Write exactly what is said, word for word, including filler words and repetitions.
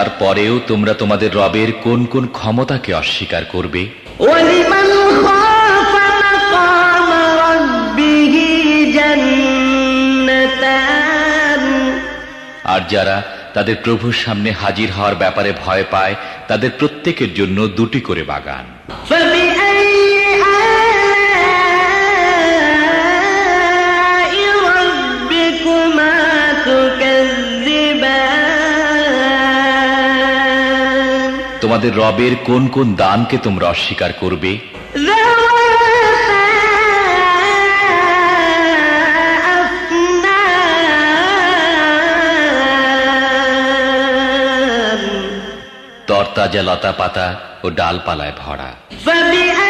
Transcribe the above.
তারপরেও তোমরা তোমাদের রবের কোন কোন ক্ষমতাকে অস্বীকার করবে? আর যারা তাদের প্রভুর সামনে হাজির হওয়ার ব্যাপারে ভয় পায় তাদের প্রত্যেকের জন্য দুটি করে বাগান। তোমাদের রবের কোন কোন দানকে তোমরা অস্বীকার করবে? তরতাজা লতা পাতা ও ডালপালায় ভরা।